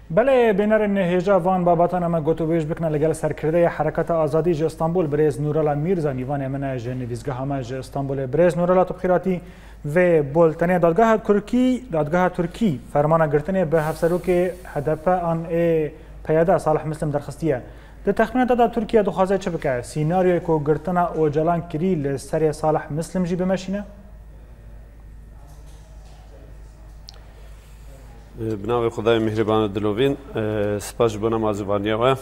بله بینرین هجا وان باباتان اما گوتوبیش بکنه لگل سرکرده حرکت آزادی جه استانبول بریز نورالا میرزا نیوان امنه جه نویزگاه همه جه استانبول بریز نورالا تبخیراتی و بولتنه دادگاه ترکی فرمان گرتنه به هفسروک هدف آن پیاده صالح مسلم درخستیه ده تخمینه دادا ترکیه دخوازه چه بکه سیناریوی که گرتنه اوجلان کری لسر صالح مسلم جی بمشینه؟ بنام خدای مهربان دلوین سپاس بنا مازوانیه و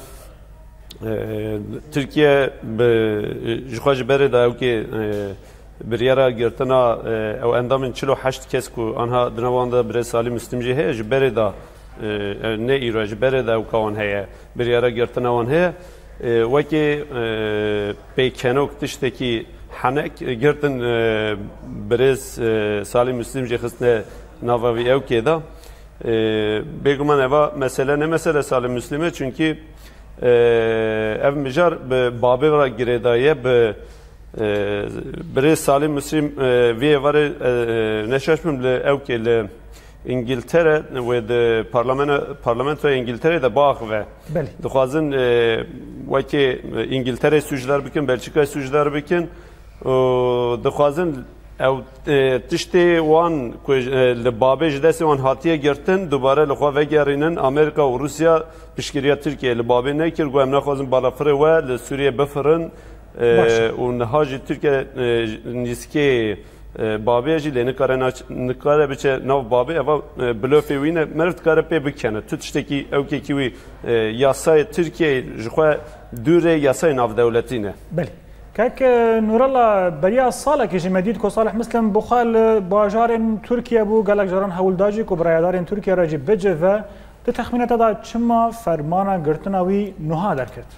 ترکیه جخواج بره دا اوکی بریارا گرتنا او اندامن 48 کس کو آنها دنوانده بره سالی مسلم جی هی جبره دا نه ایرو جبره دا اوکان هی بریارا گرتنا وان هی وکی پیکنوک تشتکی حنک گرتن برز سالی مسلم جی خستنه ناوی اوکی دا بگمان اوا مسئله نه مسئله سالم مسلمه çünkü ev mijar babı var giredayı be bire salim müslim ve var neşaşmım le evkele İngiltere ve de parlamento İngiltere'de bağ ve duhazın vaki İngiltere suçlar bikin Belçika suçlar bikin duhazın ev tişte wan ku li babê destê wan hatiye girtin dubare li xwe vegerînin Amerika û Rusya piştgiriya Tirkiye li babê nekir got em naxwazin balafirê we li Sûriye bifirin û niha jî Tirkiye nîskê babê jî lê nikare biçe nav babê eva bilofê wî ne meriv dikare pê bikene tu tiştekî ewkekî wî yasayê Tirkiye ji xwe dûrê yasayê navdewletî ne كاك نور الله بريا الصالة كي مديد كو صالح مسلم بخال باجار تركيا بو قالك جاران هولداجي كو بريادار تركيا راجي بجفا تتخمينه تدا چما فرمانا گرتناوي نوها دركت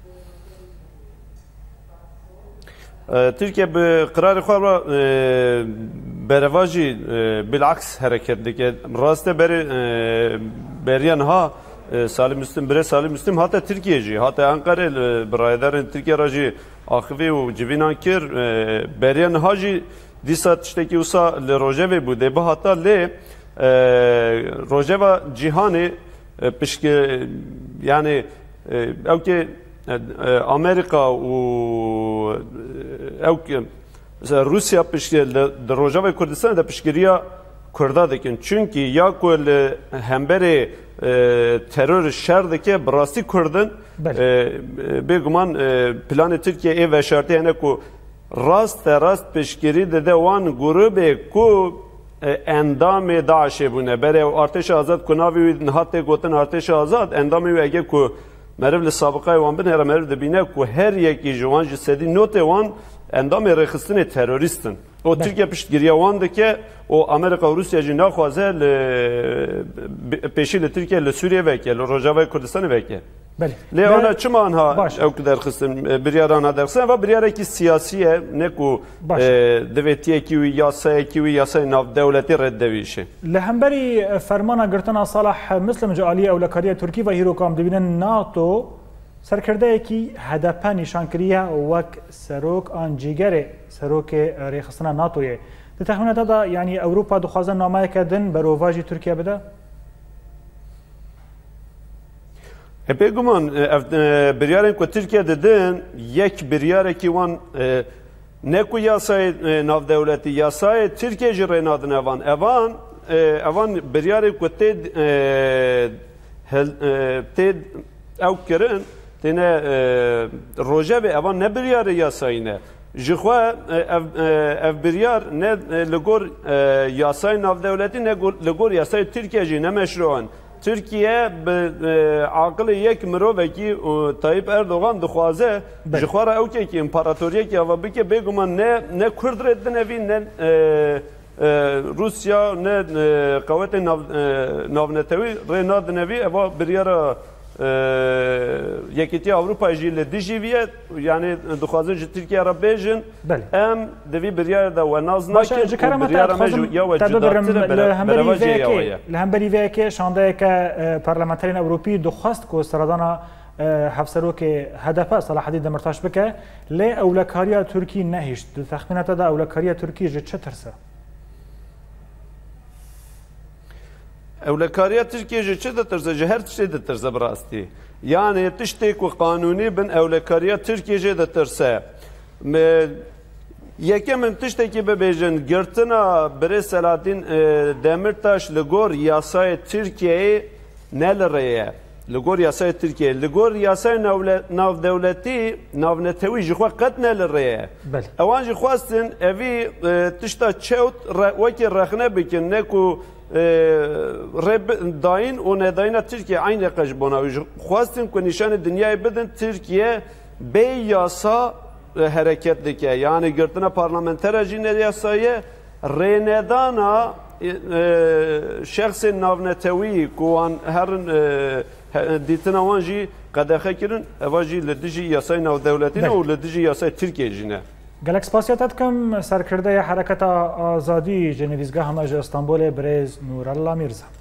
تركيا بقرار خوا برواجي بالعكس حركت ديك راسته بريان ها سالم مسلم بره سالم مسلم hatta Türkiye'ci hatta Ankara برادران Türkiye راجي آخوی و جوینان کر بریان هاجی دیسات تشتکی وسا لروجه بوده به حتی ل روجه و جهانی پشک یعنی او که امریکا و او که روسیا پشک لروجه و کردستان ده پشکریا کرده دکن چونکی یا کل همبر terör şerdeki براستی کردن بگمان پلان ترکیه ای و شرطی هنه کو راست پیشگیری داده وان گروه کو اندام داعش بونه برای ارتش آزاد کناوی نهات گوتن ارتش آزاد اندامی و اگه کو مرو لسابقه وان بن هر مرو دبینه کو هر یکی جوان جسدی نوت وان اندام رخصتن تروریستن o Türkiye piştgiriye wandı ki o Amerika ve Rusya jî naxwaze peşî li Tirkiye li Sûriye veke li Rojava Kurdistanê veke. Lê ana çima anha ew ki derxistin biryaran ha derxistin ve biryarekî siyasî ne ku devletiyekî wî yasayekî wî yasayê navdewletî reddevîşe. Li hemberî fermana girtina Salah Muslim ji aliyê ewlekariya Tirkî ve hîrokam dibînin NATO سرکرده‌ایکی هدف نشانکریه وک سروک آن جیگره سروک ریخستنا ناتویه ده تخمینه دا یعنی اروپا دخوازن نامه کردن برواجی ترکیه بده؟ بگمان بریارن که ترکیه دادن یک بریاره که وان نکو یاسای نافدولتی یاسای ترکیه جره نادن اوان بریاره که تید او کرن تنه روجه به اوان نبریار یاساینه جخوا اف بریار نه لگور یاسای نافدولتی نه لگور یاسای ترکیه جی نمشروعن ترکیه به عقل یک مروکی طایب اردوغان دخوازه جخوا او که امپراتوریه که و بگه بگمان نه کرد رد نوی نه روسیا نه قوات ناونتوی رناد نوی اوا بریار یکیتی اروپا جیل دیجیویه یعنی دخوازن جی ترکیه را بیجن ام دوی بریار دا و ناز نکن بریار مجو یا و جدارتر برواجه یاویه لهمبری وی که شانده که پارلمانترین اروپی دخواست که سردانا هفسرو که هدف صلاح الدین دمرتاش بکه لی اولکاریا ترکی نهیشت تخمینات دا اولکاریا ترکی جه چه ترسه؟ اولکاریا ترکیه جه چه دترزه جه هر چه دترزه براستی یعنی تشتیک و قانونی بن اولکاریا ترکیه جه دترسه یکم تشتکی ببیجن گرتنا بری سلاطین دمرتاش لگور یاسای ترکیه نلریه لگور یاسای ترکیه لگور یاسای ناو دولتی ناو نتوی جخوا قد نلریه اوان جی خواستن اوی تشتا چوت وکی رخنه بکن نکو رب داین و نداین ترکیه عین قشبوناوی خواستن که نشان دنیای بدن ترکیه به یاسا hareket dike yani girtina parlamenter jî yasayê rênedana şexsên navnetewî ku wan herin dîtina wan jî qedexe kirin eva jî li dijî yasayê navdewletî ne û li dijî yasayê Tirkiye jî ne. Gelek spasiyet dikim serkirdeya Hereketa Azadî ji nivîzgeha me ji Îstanbolê Birêz Nurella Mîrza.